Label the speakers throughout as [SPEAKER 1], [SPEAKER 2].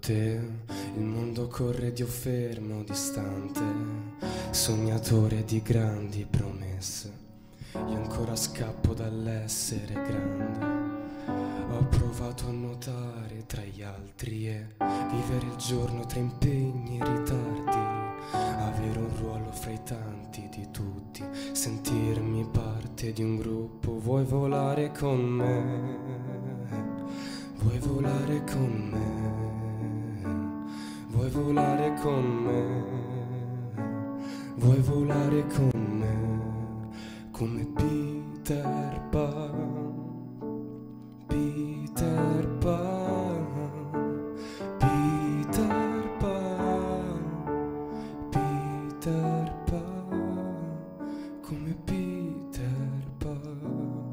[SPEAKER 1] notte il mondo corre ed io fermo distante, sognatore di grandi promesse. Io ancora scappo dall'essere grande. Ho provato a nuotare tra gli altri e vivere il giorno tra impegni e ritardi, avere un ruolo fra i tanti di tutti, sentirmi parte di un gruppo. Vuoi volare con me? Vuoi volare con me? Vuoi volare con me? Vuoi volare con me? Come Peter Pan, Peter Pan, Peter Pan, Peter Pan, come Peter Pan.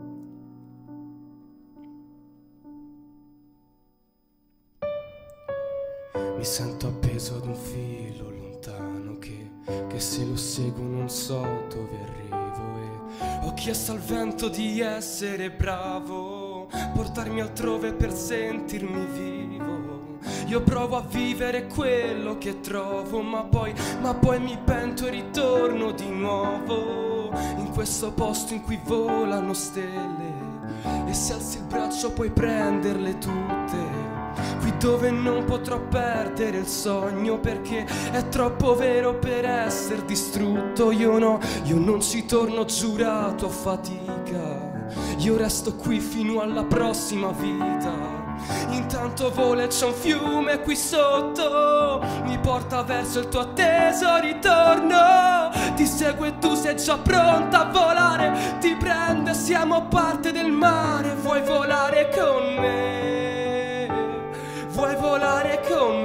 [SPEAKER 1] Mi sento appeso ad un filo lontano che se lo seguo non so dove arrivo, e ho chiesto al vento di essere bravo, portarmi altrove per sentirmi vivo. Io provo a vivere quello che trovo, ma poi mi pento e ritorno di nuovo in questo posto in cui volano stelle, e se alzi il braccio puoi prenderle tutte. Qui dove non potrò perdere il sogno perché è troppo vero per essere distrutto. Io non ci torno, giurato a fatica. Io resto qui fino alla prossima vita. Intanto vola e c'è un fiume qui sotto, mi porta verso il tuo atteso ritorno. Ti segue e tu sei già pronta a volare, ti prendo e siamo parte del mare. Vuoi volare con me? Vuoi volare con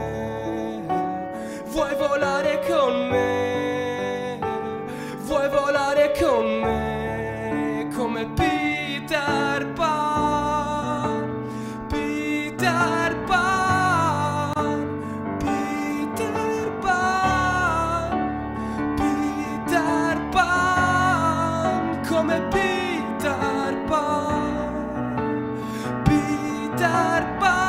[SPEAKER 1] me? Vuoi volare con me? Vuoi volare con me? Come Peter Pan, Peter Pan, Peter Pan, Peter Pan, come Peter Pan, Peter Pan.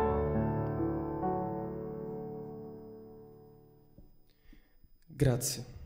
[SPEAKER 1] Grazie.